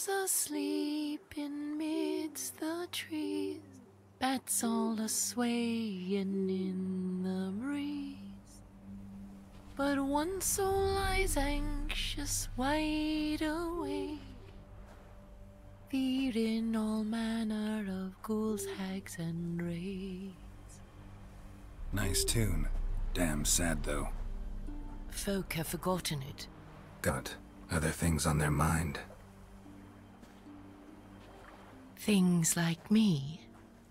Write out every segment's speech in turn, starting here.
doves asleep in midst the trees, bats all a-swaying in the breeze. But one soul lies anxious, wide awake, feeding all manner of ghouls, hags, and wraiths. Nice tune. Damn sad, though. Folk have forgotten it. Got other things on their mind. Things like me.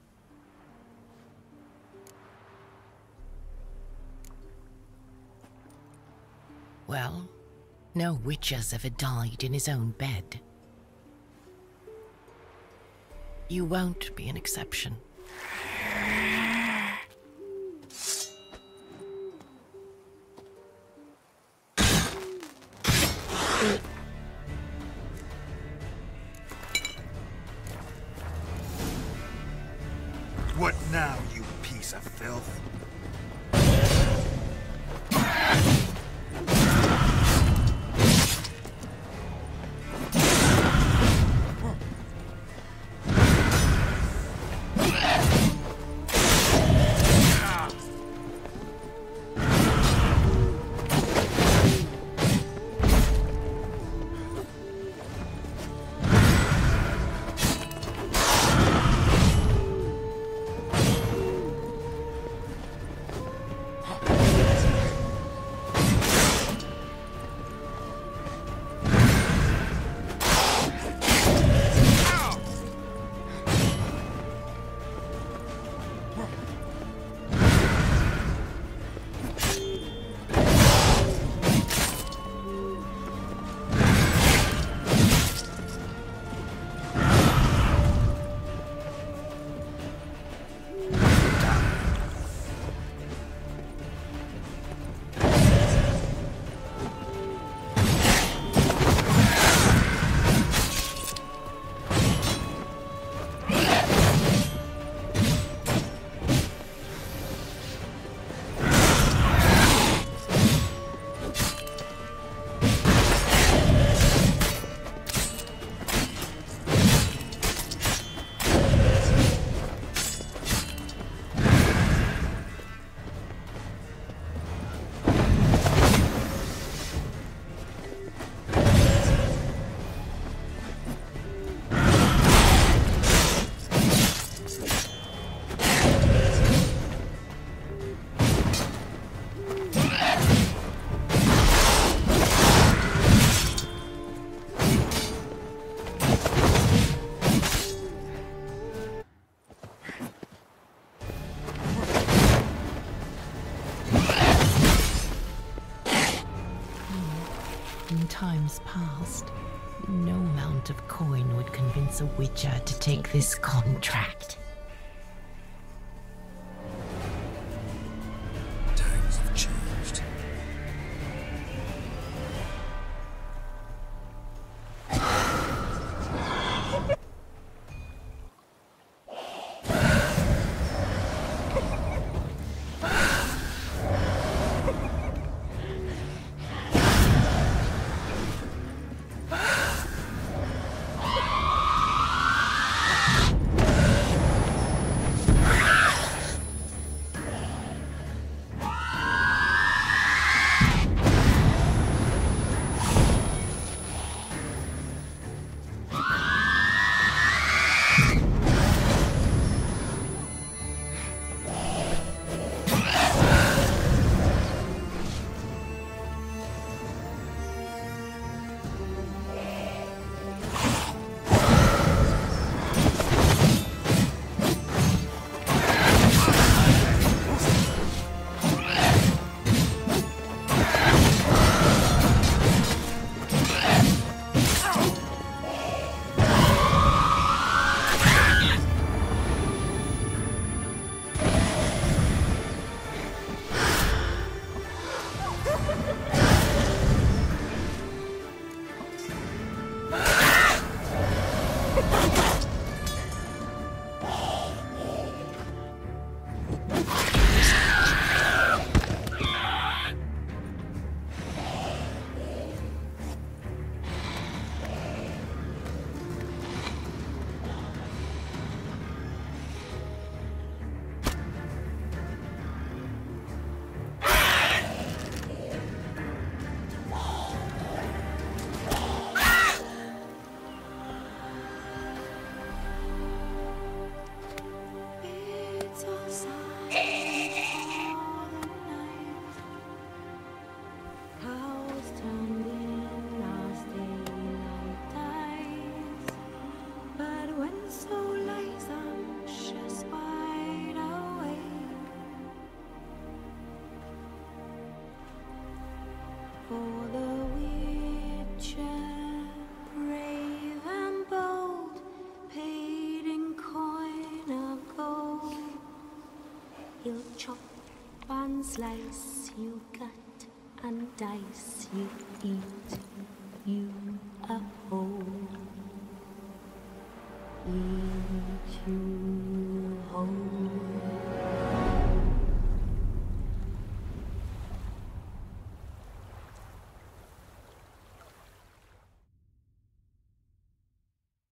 Well, no witch has ever died in his own bed. You won't be an exception. What now, you piece of filth? In times past, no amount of coin would convince a witcher to take this contract. Times have changed. Slice you cut and dice you eat, you a whole. Eat you whole.